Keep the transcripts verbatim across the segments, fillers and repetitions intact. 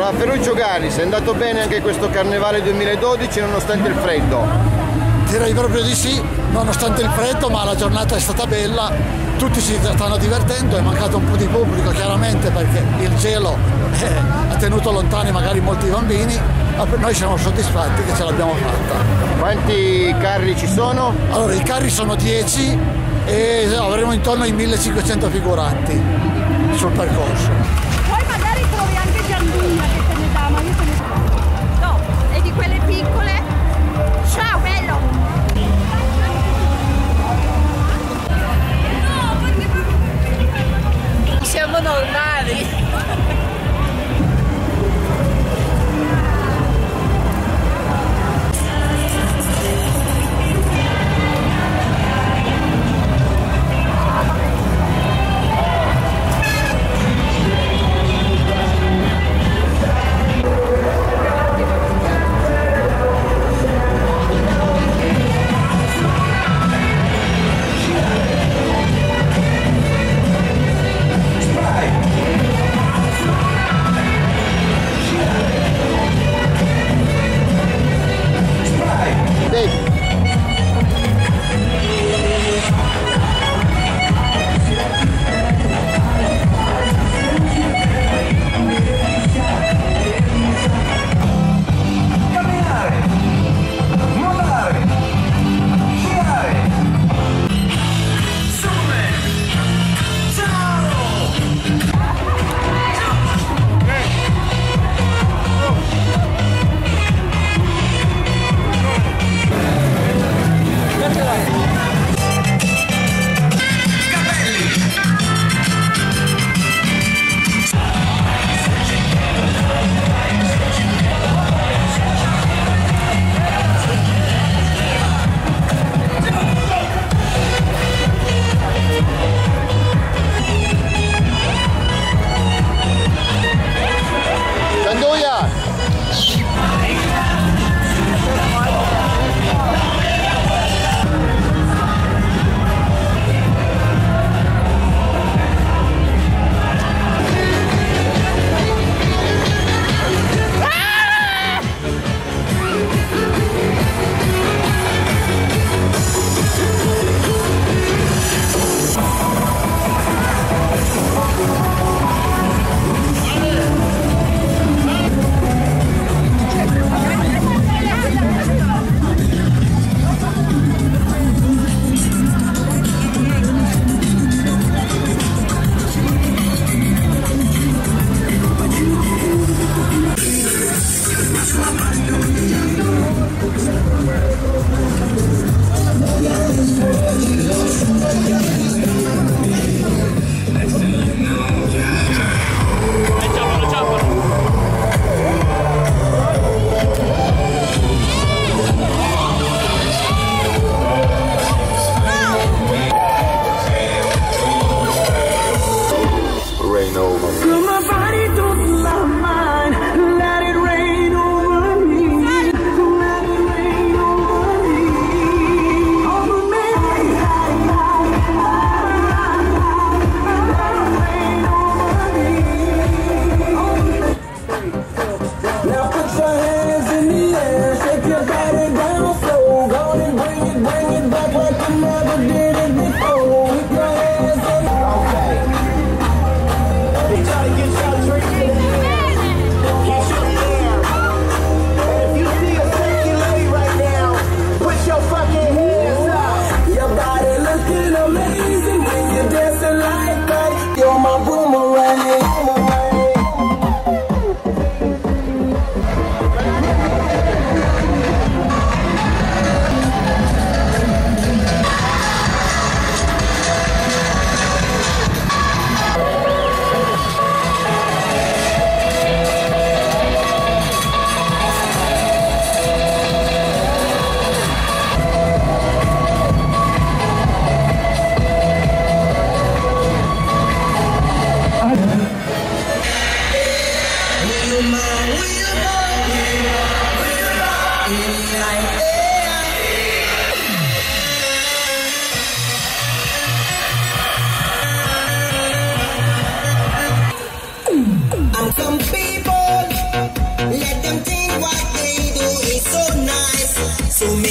Da Ferruccio Gallis, è andato bene anche questo Carnevale duemiladodici nonostante il freddo? Direi proprio di sì, nonostante il freddo, ma la giornata è stata bella, tutti si stanno divertendo, è mancato un po' di pubblico chiaramente perché il gelo eh, ha tenuto lontani magari molti bambini, ma per noi siamo soddisfatti che ce l'abbiamo fatta. Quanti carri ci sono? Allora, i carri sono dieci e avremo intorno ai millecinquecento figuranti sul percorso. Poi magari trovi anche Gianduia che te ne dà, ma io te ne do. No, e di quelle piccole? Ciao, bello! Siamo normali!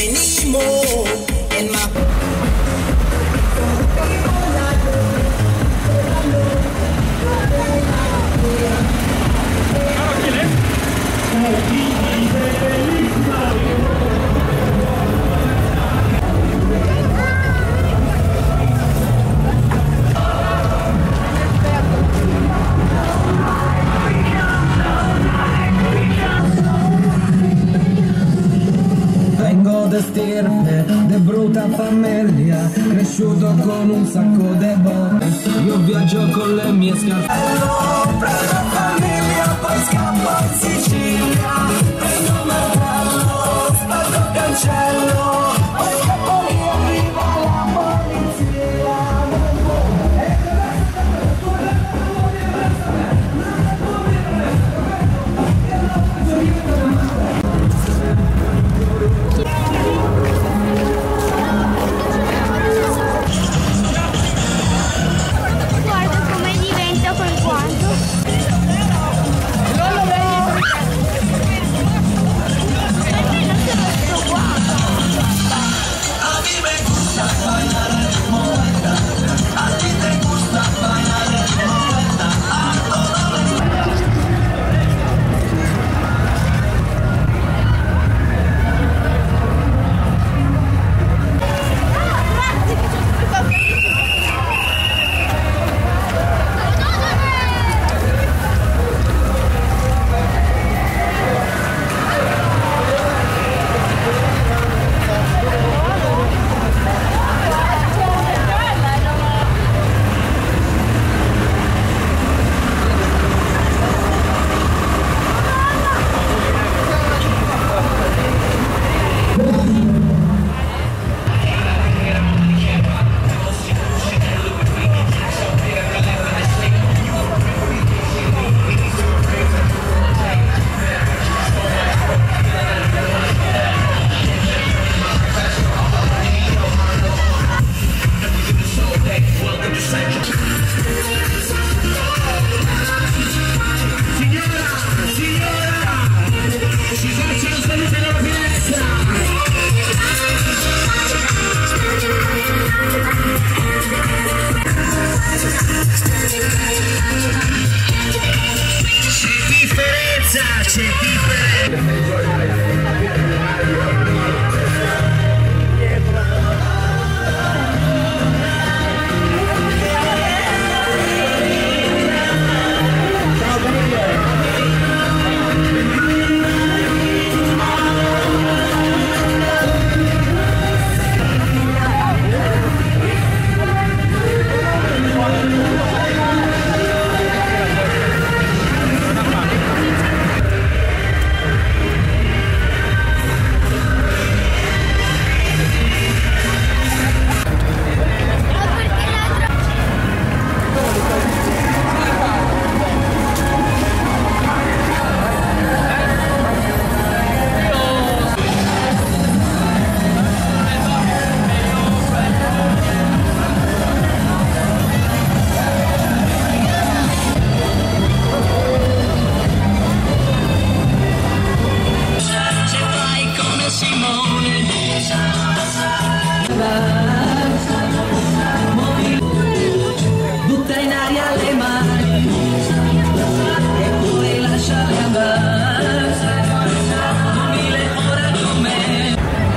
anymore in my de stirpe, de brutta famiglia, cresciuto con un sacco de botte. Io viaggio con le mie scarpe. Prendo famiglia, poi scappo in Sicilia. Prendo martello, spazzo cancello. Poi scappo lì, arriva la polizia. Butta in aria le mani e poi lasciale andare. Mille ore con me.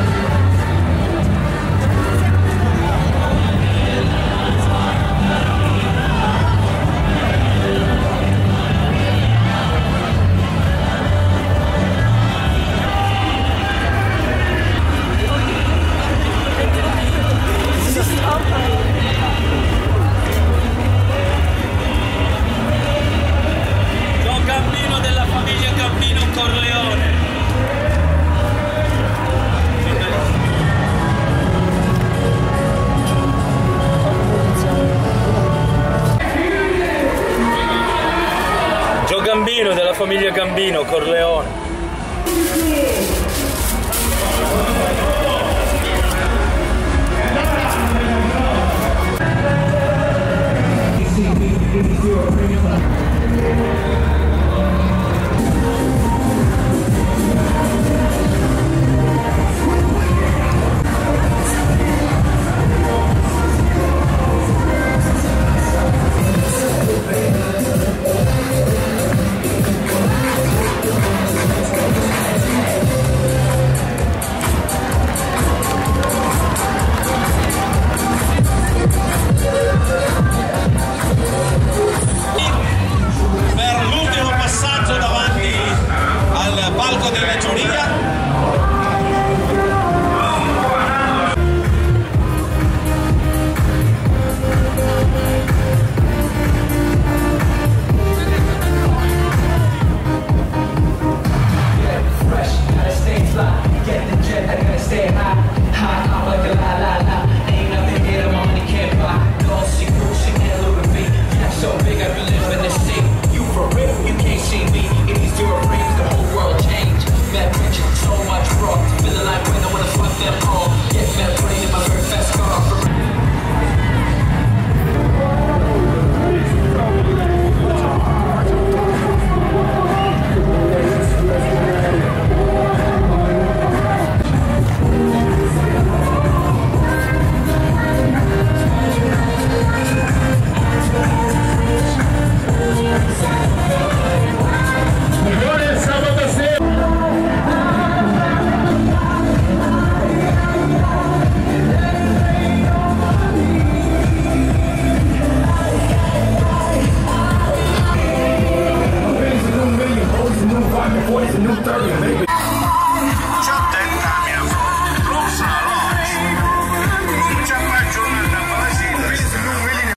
Gio Gambino della famiglia Gambino Corleone. Gio Gambino della famiglia Gambino Corleone.